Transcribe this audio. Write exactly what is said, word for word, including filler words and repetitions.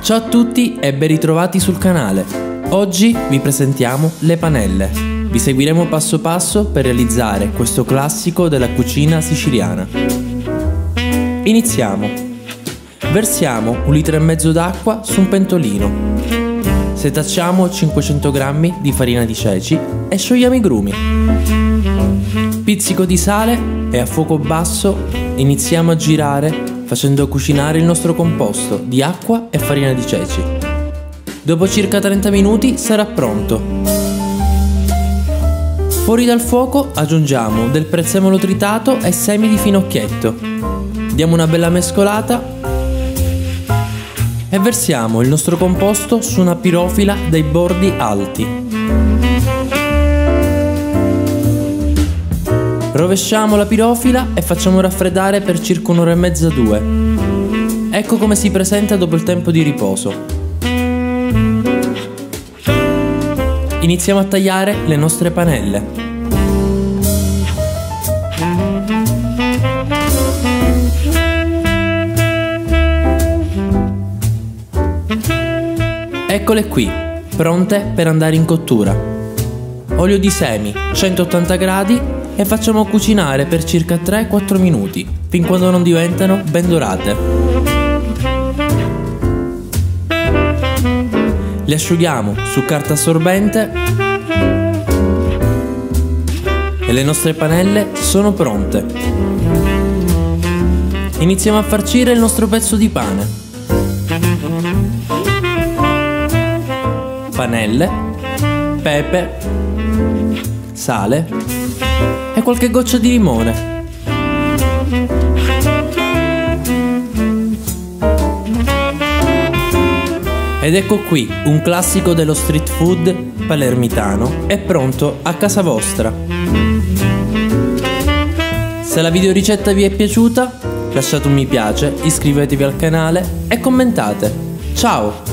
Ciao a tutti e ben ritrovati sul canale. Oggi vi presentiamo le panelle. Vi seguiremo passo passo per realizzare questo classico della cucina siciliana. Iniziamo. Versiamo un litro e mezzo d'acqua su un pentolino. Setacciamo cinquecento grammi di farina di ceci e sciogliamo i grumi. Pizzico di sale e a fuoco basso iniziamo a girare facendo cucinare il nostro composto di acqua e farina di ceci. Dopo circa trenta minuti sarà pronto. Fuori dal fuoco aggiungiamo del prezzemolo tritato e semi di finocchietto. Diamo una bella mescolata e versiamo il nostro composto su una pirofila dai bordi alti. Rovesciamo la pirofila e facciamo raffreddare per circa un'ora e mezza due. Ecco come si presenta dopo il tempo di riposo. Iniziamo a tagliare le nostre panelle. Eccole qui, pronte per andare in cottura. Olio di semi, centottanta gradi, e facciamo cucinare per circa tre quattro minuti, fin quando non diventano ben dorate. Le asciughiamo su carta assorbente e le nostre panelle sono pronte. Iniziamo a farcire il nostro pezzo di pane. Panelle, pepe, sale e qualche goccia di limone. Ed ecco qui un classico dello street food palermitano è pronto a casa vostra. Se la videoricetta vi è piaciuta, lasciate un mi piace, iscrivetevi al canale e commentate. Ciao!